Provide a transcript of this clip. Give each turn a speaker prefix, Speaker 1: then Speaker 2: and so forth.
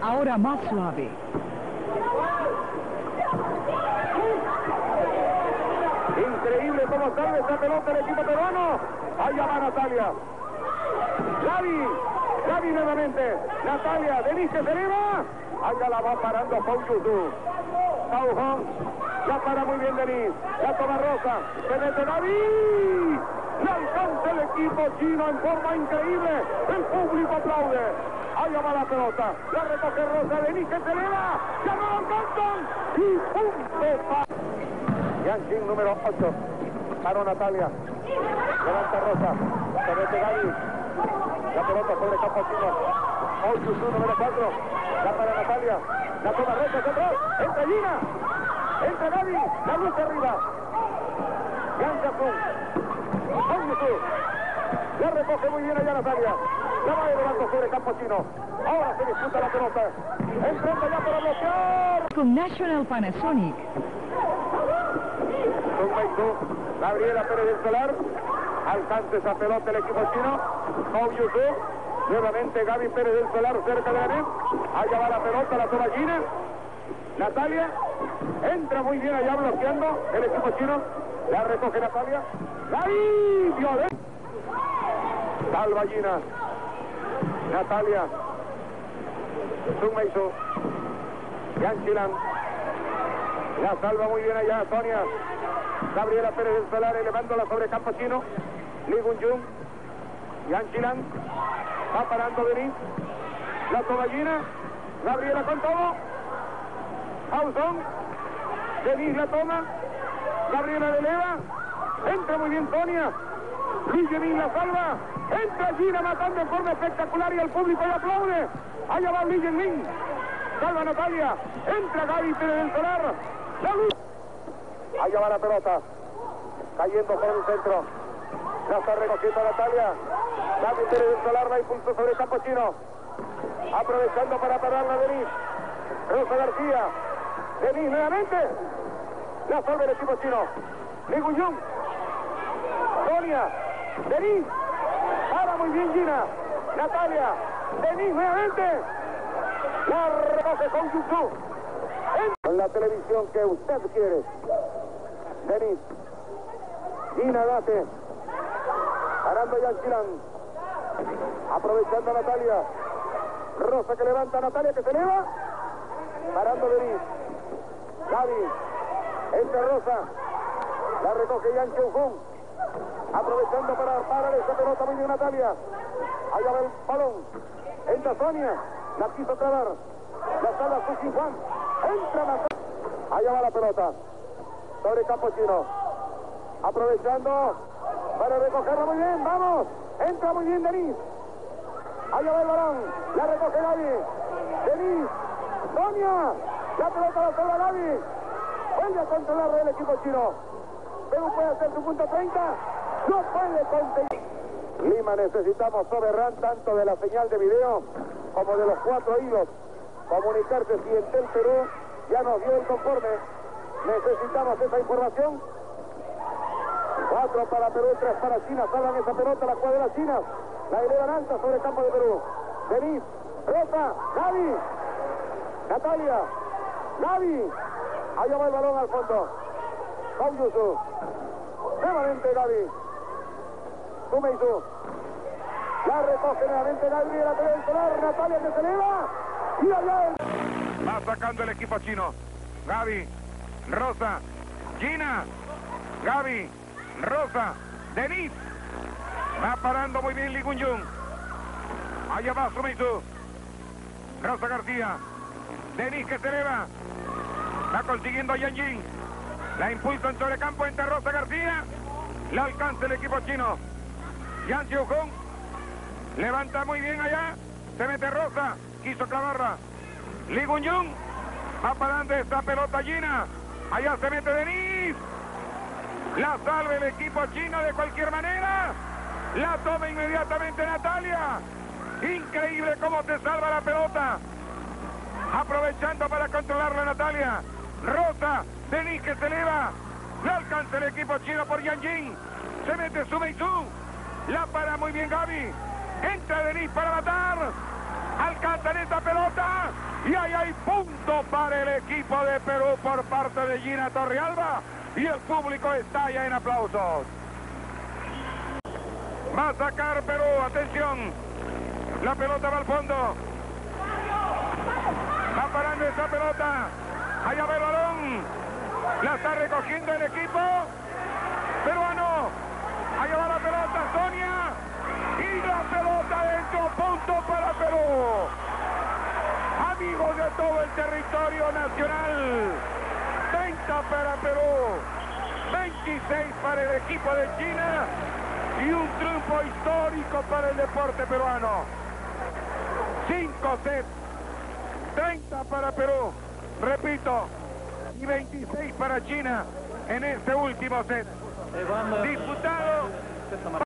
Speaker 1: Ahora más suave.
Speaker 2: Increíble cómo sale esa pelota el equipo peruano. Allá va Natalia. Gaby nuevamente. Natalia, Denise se eleva. Allá la va parando Pau Yusu. Taujón. Ya para muy bien Denise. La toma Rosa. Se mete Gaby. Le alcanza el equipo chino en forma increíble. El público aplaude. Allá va la pelota. La recoge Rosa. Denise se eleva. Ya no la alcanzan. Y ¡pum! Yanjin número 8. Paró Natalia. Levanta Rosa. Se mete Gaby. La pelota sobre campo chino. Pau Yusu número 4. La para Natalia. La toma Rosa atrás. Entra Gina. Entra Gaby. La luz arriba. Yan Jafun. Pau Yusu. La recoge muy bien allá Natalia. La va elevando sobre campo chino. Ahora se disputa la pelota. Entrando ya para bloquear.
Speaker 1: Con National Panasonic.
Speaker 2: Gabriela Pérez del Solar. Alcanza esa pelota el equipo chino. Pau Yusu. Nuevamente Gaby Pérez del Solar cerca de la net. Allá va la pelota, la toma Gina. Natalia. Entra muy bien allá bloqueando el equipo chino. La recoge Natalia. Gaby. Violeta. Salva Gina. Natalia. Sumeisu. Yanchilan. La salva muy bien allá Sonia. Gabriela Pérez del Solar elevándola sobre campo chino. Lee Gun-jung. Yanchilan. Va parando Denise. La toma Gina. Gabriela con todo. Pausón. Denise la toma. Gabriela de eleva. Entra muy bien Sonia. Lee Jemin la salva. Entra Gina matando en forma espectacular y el público le aplaude. Allá va Lee Jemin. Salva Natalia. Entra Gaby Pérez del Solar. La luz. Allá va la pelota. Cayendo por el centro. Ya está recogiendo Natalia. Gaby Pérez del Solar la impulsó sobre el campo chino. Aprovechando para pararla Denise. Rosa García. Denise nuevamente. La salva el equipo chino. Lee Gun-jung. Sonia. Denise. Para muy bien Gina. Natalia. Denise nuevamente. La recoge con Yusu. En la televisión que usted quiere. Denise. Gina Date. Parando Yanchilan. Aprovechando a Natalia. Rosa que levanta a Natalia que se eleva. Parando Denise. Gaby. Entra Rosa. La recoge Yan Jung. Aprovechando para parar esa pelota muy bien Natalia. Allá va el balón. Entra Sonia. La quiso trabar. La salva Susi Juan. Entra Natalia. Allá va la pelota. Sobre campo chino. Aprovechando para recogerla muy bien. Vamos. Entra muy bien Denise. Allá va el balón. La recoge Gaby. Denise. Sonia. La pelota la salva Gaby. Vuelve a controlar el equipo chino. Perú puede hacer su punto 30. No puede conseguir. Lima, necesitamos overrun tanto de la señal de video como de los 4 hilos. Comunicarse si Entel Perú ya nos dio el conforme. Necesitamos esa información. 4 para Perú, 3 para China. Salvan esa pelota, la cuadra China. La elevan alta sobre el campo de Perú. Denise, Rosa, Gaby, Natalia, Gaby. Allá va el balón al fondo. Pau Yusu. Nuevamente Gaby. Sumeisu. La recoge nuevamente Gabriela Pérez del Solar. Natalia que se eleva. Y allá el...
Speaker 3: Va sacando el equipo chino. Gaby, Rosa, Gina, Gaby, Rosa, Denise. Va parando muy bien Lee Gun-jung. Allá va Sumeisu. Rosa García. Denise que se eleva. Va consiguiendo a Yanjin. La impulsa en sobre campo entre Rosa García. La alcanza el equipo chino. Yan Jung. Levanta muy bien allá. Se mete Rosa. Quiso clavarla. Lee Gun-jung. Va parando esta pelota Gina. Allá se mete Denise. La salva el equipo chino de cualquier manera. La toma inmediatamente Natalia. Increíble cómo se salva la pelota. Aprovechando para controlarla Natalia. Rosa, Denise que se eleva. La alcanza el equipo chino por Yanjin. Se mete Sumeisu. La para muy bien Gaby. Entra Denise para matar. Alcanzan esta pelota. Y ahí hay punto para el equipo de Perú por parte de Gina Torrealba. Y el público estalla en aplausos. Va a sacar Perú, atención. La pelota va al fondo. Va parando esa pelota. Allá va el balón. La está recogiendo el equipo peruano. Allá va la pelota, Sonia. Y la pelota dentro, punto para Perú. Amigos de todo el territorio nacional. 30 para Perú. 26 para el equipo de China. Y un triunfo histórico para el deporte peruano. 5 sets. 30 para Perú. Repito. Y 26 para China en este último set. Disputado